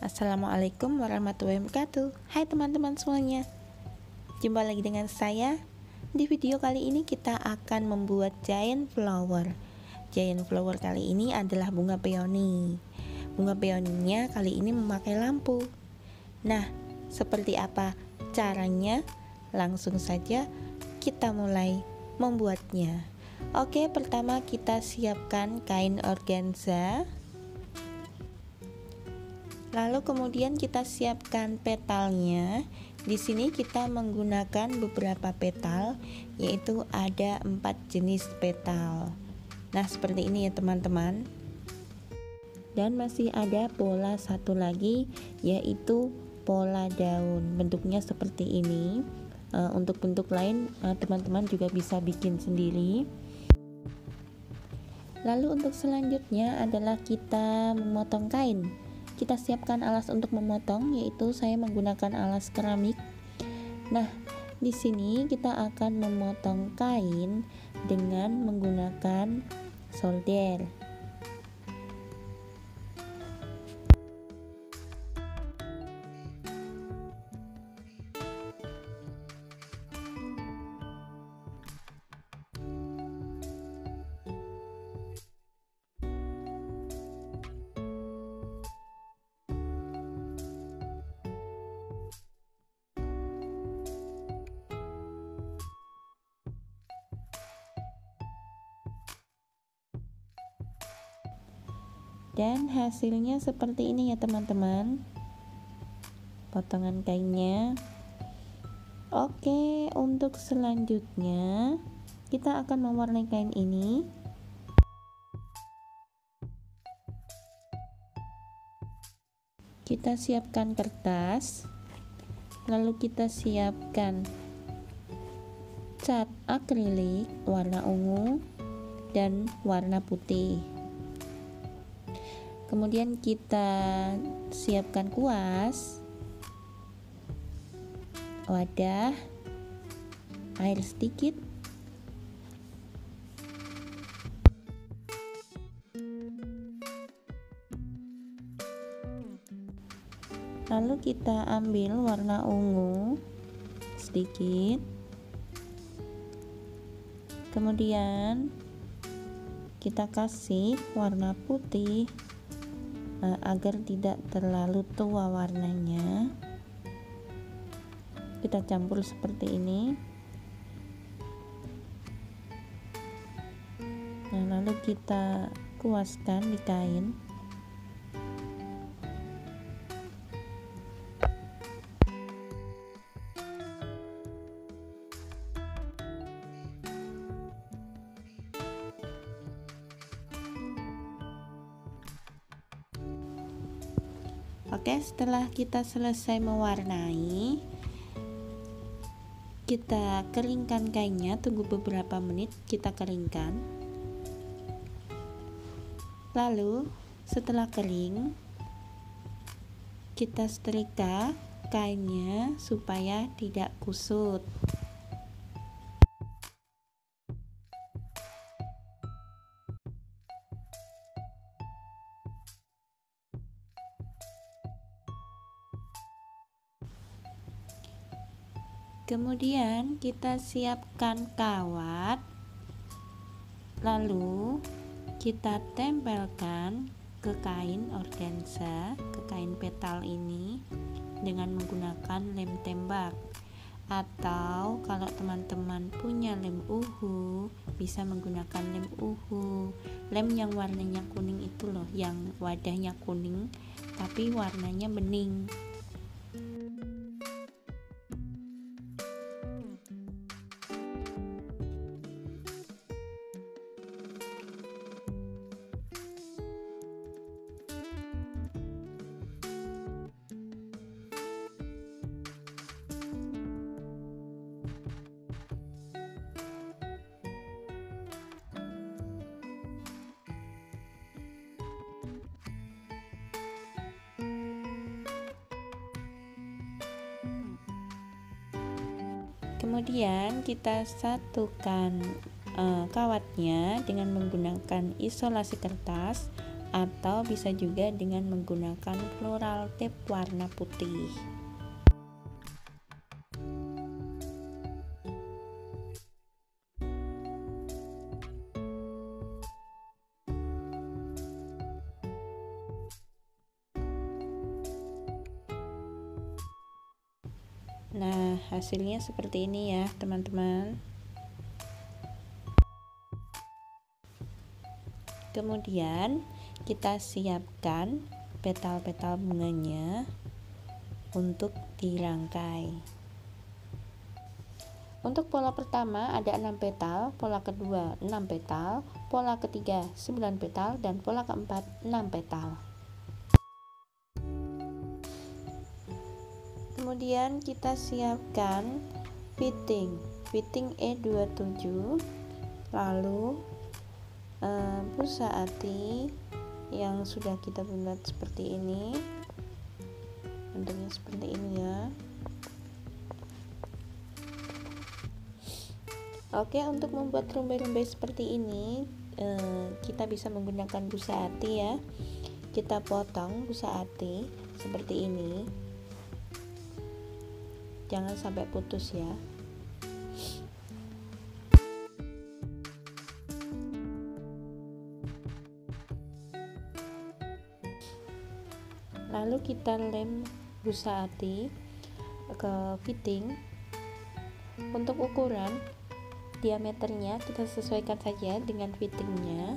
Assalamualaikum warahmatullahi wabarakatuh. Hai teman-teman semuanya, jumpa lagi dengan saya. Di video kali ini kita akan membuat giant flower. Giant flower kali ini adalah bunga peony. Bunga peoninya kali ini memakai lampu. Nah, seperti apa caranya? Langsung saja kita mulai membuatnya. Oke, pertama kita siapkan kain organza. Lalu kemudian kita siapkan petalnya. Di sini kita menggunakan beberapa petal, yaitu ada 4 jenis petal. Nah, seperti ini ya teman-teman. Dan masih ada pola satu lagi, yaitu pola daun. Bentuknya seperti ini. Untuk bentuk lain teman-teman juga bisa bikin sendiri. Lalu untuk selanjutnya adalah kita memotong kain. Kita siapkan alas untuk memotong, yaitu saya menggunakan alas keramik. Nah, di sini kita akan memotong kain dengan menggunakan solder. Dan hasilnya seperti ini ya teman-teman, potongan kainnya. Oke, untuk selanjutnya kita akan mewarnai kain ini. Kita siapkan kertas, lalu kita siapkan cat akrilik warna ungu dan warna putih. Kemudian kita siapkan kuas, wadah, air sedikit, lalu kita ambil warna ungu sedikit, kemudian kita kasih warna putih agar tidak terlalu tua warnanya. Kita campur seperti ini. Nah, lalu kita kuaskan di kain. Oke, setelah kita selesai mewarnai, kita keringkan kainnya, tunggu beberapa menit, kita keringkan. Lalu setelah kering, kita setrika kainnya supaya tidak kusut. Kemudian kita siapkan kawat, lalu kita tempelkan ke kain organza, ke kain petal ini dengan menggunakan lem tembak, atau kalau teman-teman punya lem uhu bisa menggunakan lem uhu, lem yang warnanya kuning itu loh, yang wadahnya kuning tapi warnanya bening. Kemudian kita satukan kawatnya dengan menggunakan isolasi kertas, atau bisa juga dengan menggunakan floral tape warna putih. Nah, hasilnya seperti ini ya, teman-teman. Kemudian kita siapkan petal-petal bunganya untuk dirangkai. Untuk pola pertama ada 6 petal, pola kedua 6 petal, pola ketiga 9 petal, dan pola keempat 6 petal. Kemudian kita siapkan fitting E27, lalu busa ati yang sudah kita buat seperti ini, bentuknya seperti ini ya. Oke, untuk membuat rumbai-rumbai seperti ini kita bisa menggunakan busa ati ya. Kita potong busa ati seperti ini, jangan sampai putus ya. Lalu kita lem busa ati ke fitting. Untuk ukuran diameternya kita sesuaikan saja dengan fittingnya.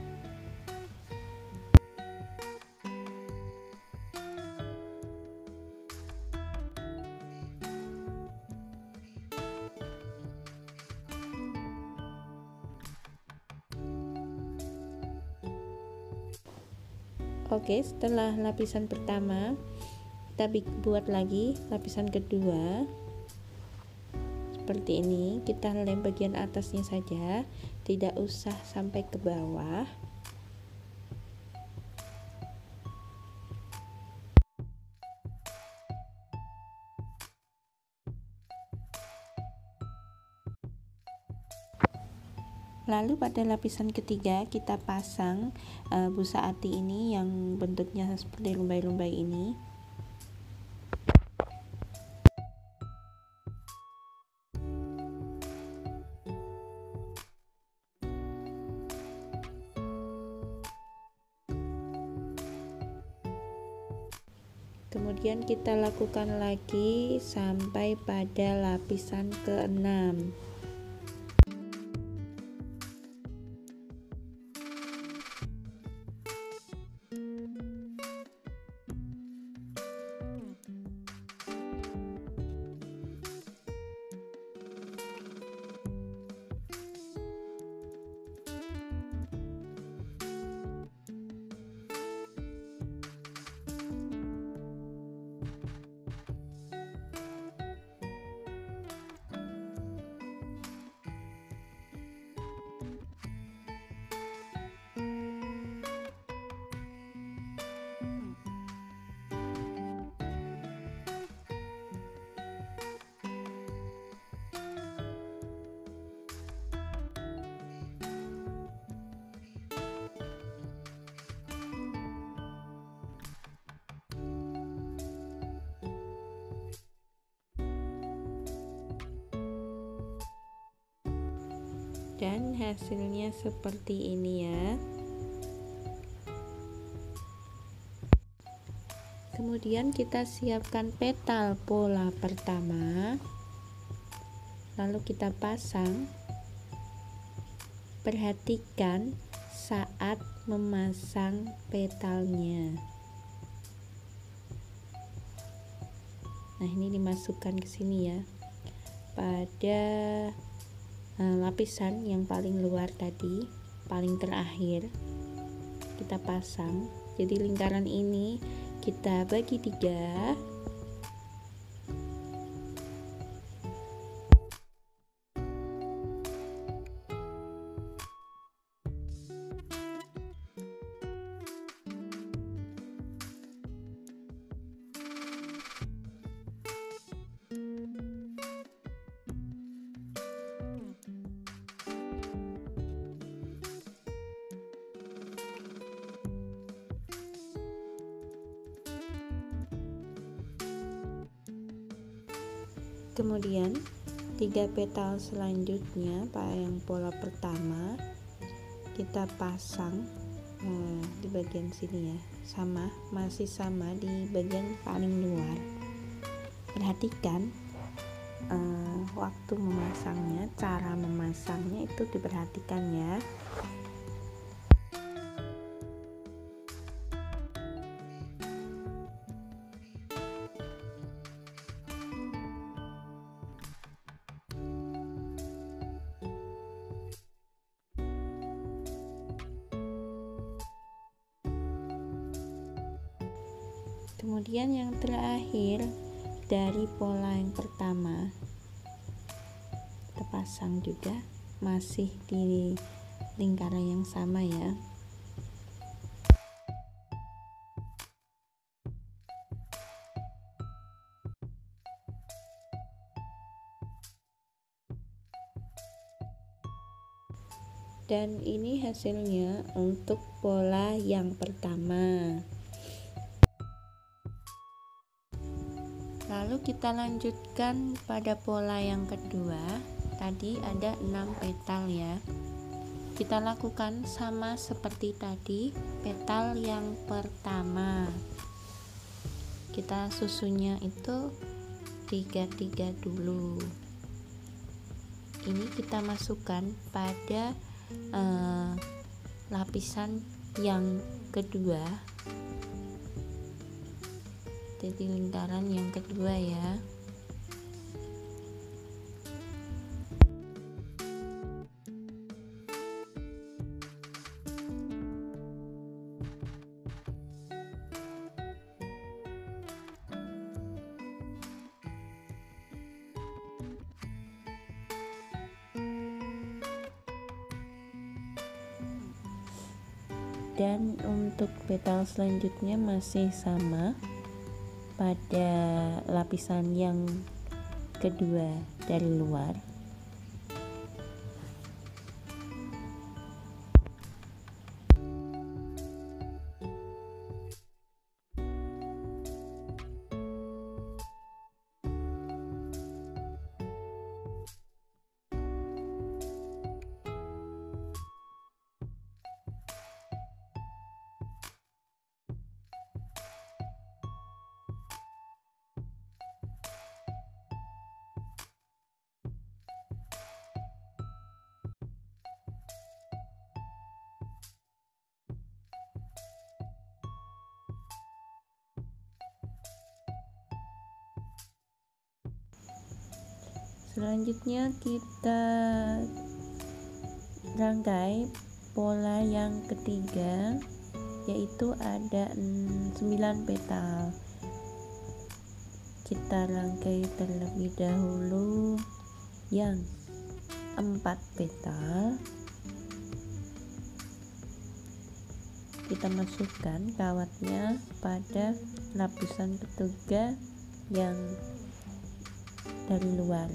Oke, setelah lapisan pertama kita buat lagi lapisan kedua seperti ini. Kita lem bagian atasnya saja, tidak usah sampai ke bawah. Lalu pada lapisan ketiga kita pasang busa ati ini yang bentuknya seperti lumbai-lumbai ini. Kemudian kita lakukan lagi sampai pada lapisan ke-6. Dan hasilnya seperti ini ya. Kemudian kita siapkan petal pola pertama, lalu kita pasang. Perhatikan saat memasang petalnya. Nah, ini dimasukkan ke sini ya, pada lapisan yang paling luar tadi, paling terakhir kita pasang. Jadi lingkaran ini kita bagi 3. Kemudian 3 petal selanjutnya yang pola pertama kita pasang di bagian sini ya, masih sama di bagian paling luar. Perhatikan waktu memasangnya, cara memasangnya itu diperhatikan ya. Kemudian yang terakhir dari pola yang pertama kita pasang juga masih di lingkaran yang sama ya. Dan ini hasilnya untuk pola yang pertama. Lalu kita lanjutkan pada pola yang kedua. Tadi ada 6 petal ya. Kita lakukan sama seperti tadi, petal yang pertama. Kita susunnya itu 3-3 dulu. Ini kita masukkan pada lapisan yang kedua. Jadi lingkaran yang kedua ya. Dan untuk petal selanjutnya masih sama pada lapisan yang kedua dari luar. Selanjutnya kita rangkai pola yang ketiga, yaitu ada 9 petal. Kita rangkai terlebih dahulu yang 4 petal. Kita masukkan kawatnya pada lapisan ketiga yang dari luar.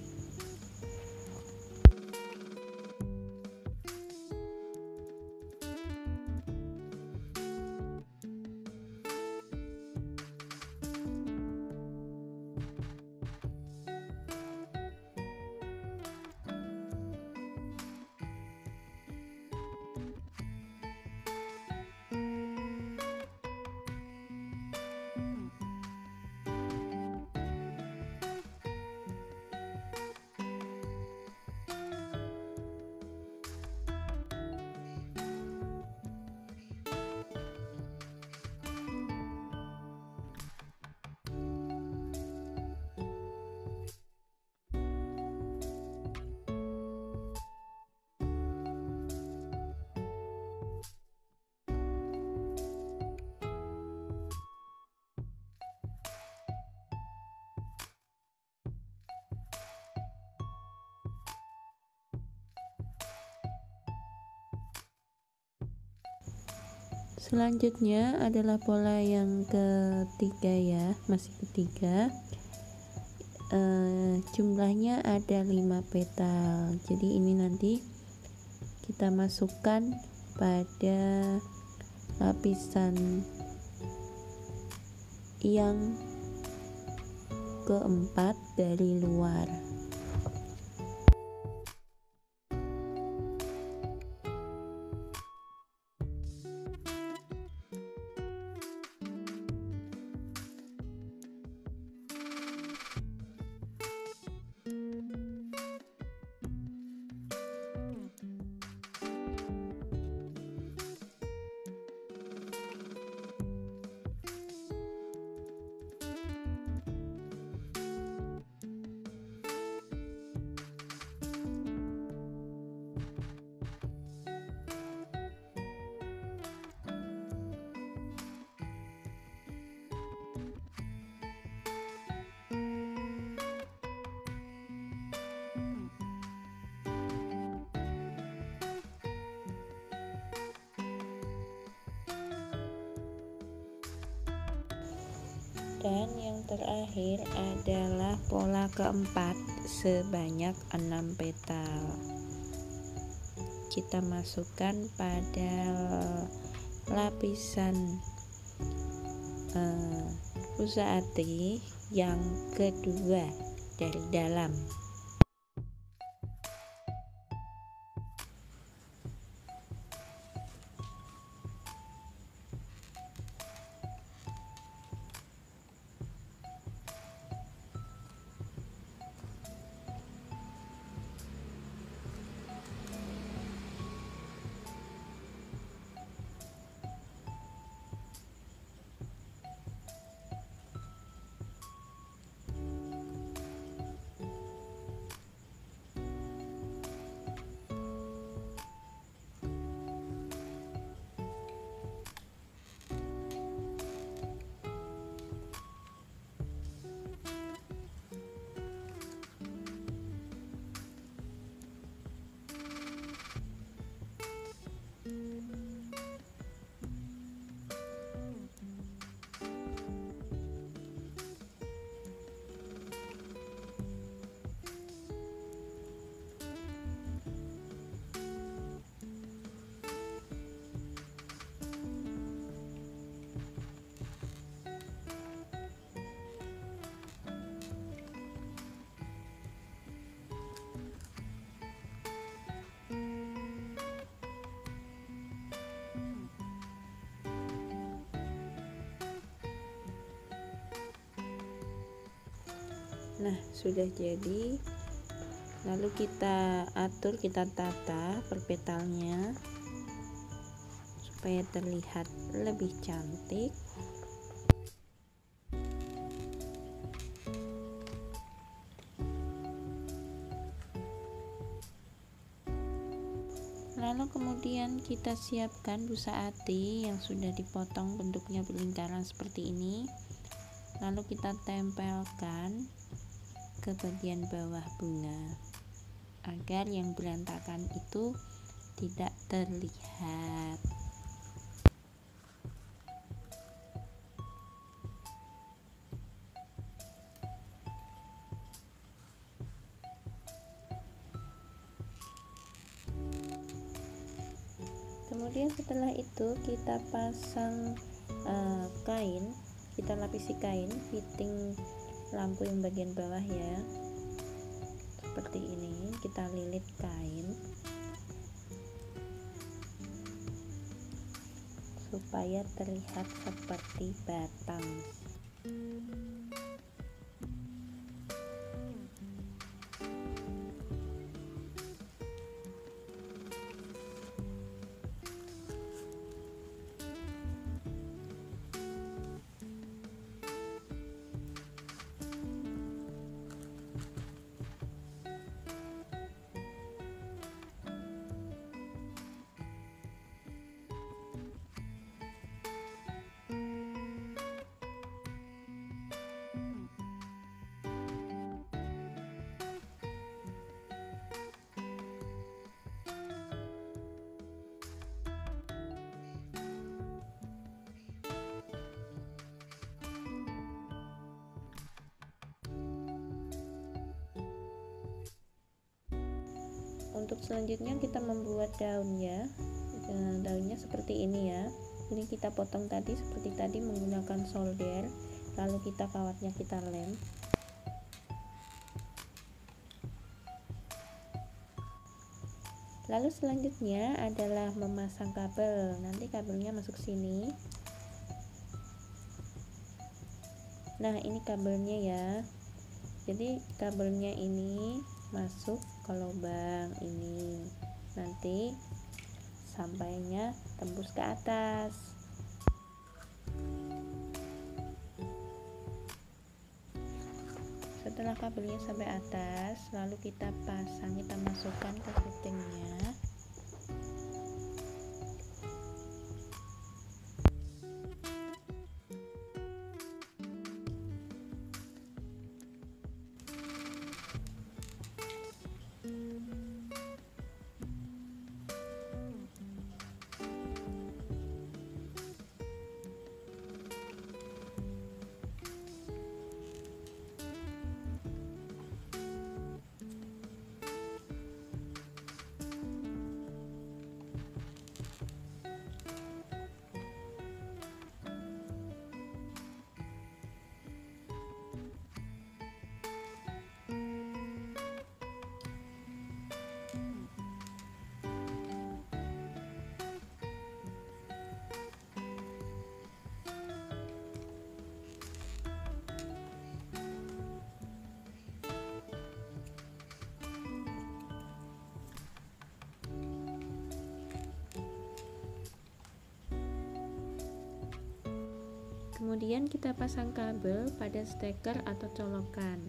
Selanjutnya adalah pola yang ketiga ya, masih ketiga. Jumlahnya ada 5 petal. Jadi ini nanti kita masukkan pada lapisan yang keempat dari luar. Dan yang terakhir adalah pola keempat sebanyak 6 petal. Kita masukkan pada lapisan busa ati yang kedua dari dalam. Nah, sudah jadi. Lalu kita atur, kita tata per petalnya supaya terlihat lebih cantik. Lalu kemudian kita siapkan busa ati yang sudah dipotong bentuknya berlingkaran seperti ini. Lalu kita tempelkan ke bagian bawah bunga agar yang berantakan itu tidak terlihat. Kemudian setelah itu kita pasang kain, kita lapisi kain fitting lampu yang bagian bawah ya, seperti ini. Kita lilit kain supaya terlihat seperti batang. Untuk selanjutnya kita membuat daunnya. Daunnya seperti ini ya. Ini kita potong tadi seperti tadi menggunakan solder. Lalu kita kawatnya kita lem. Lalu selanjutnya adalah memasang kabel. Nanti kabelnya masuk sini. Nah, ini kabelnya ya. Jadi kabelnya ini masuk ke lubang ini. Nanti sampainya tembus ke atas. Setelah kabelnya sampai atas, lalu kita pasang, kita masukkan ke fitingnya. Kemudian kita pasang kabel pada steker atau colokan.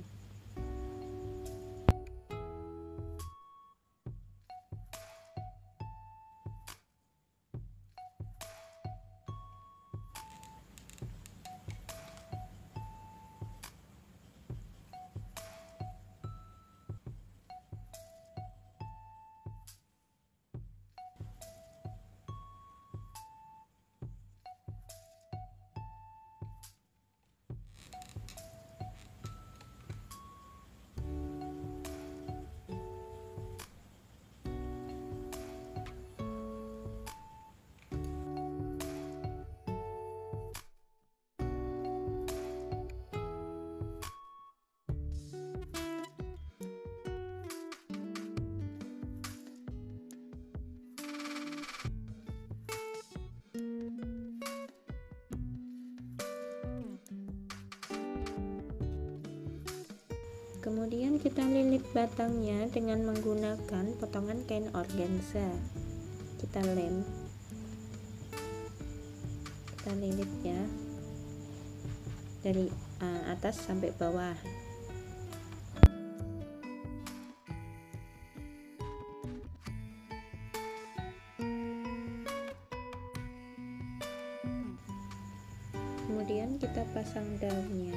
Kemudian kita lilit batangnya dengan menggunakan potongan kain organza. Kita lem, kita lilit ya, dari atas sampai bawah. Kemudian kita pasang daunnya.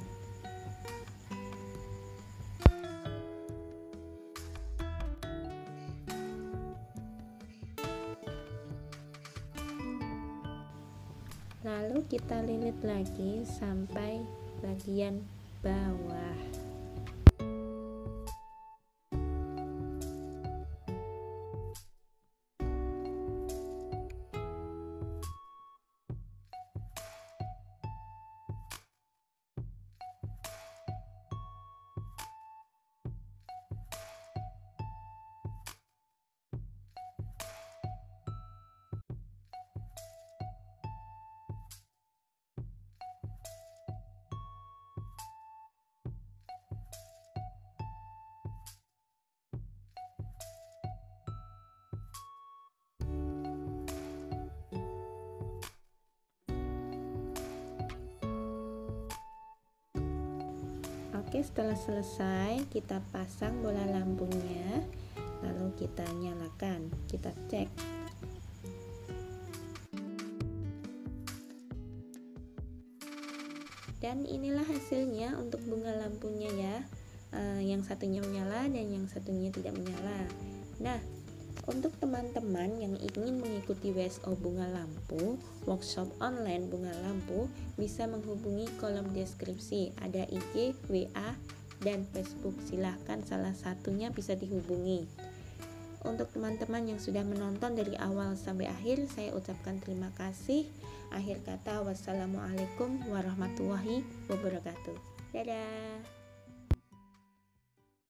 Lalu kita lilit lagi sampai bagian bawah. Oke, setelah selesai kita pasang bola lampunya, lalu kita nyalakan, kita cek. Dan inilah hasilnya untuk bunga lampunya ya. Yang satunya menyala dan yang satunya tidak menyala. Nah, untuk teman-teman yang ingin mengikuti WSO bunga lampu, workshop online bunga lampu, bisa menghubungi kolom deskripsi. Ada IG, WA, dan Facebook. Silahkan salah satunya bisa dihubungi. Untuk teman-teman yang sudah menonton dari awal sampai akhir, saya ucapkan terima kasih. Akhir kata, wassalamualaikum warahmatullahi wabarakatuh. Dadah.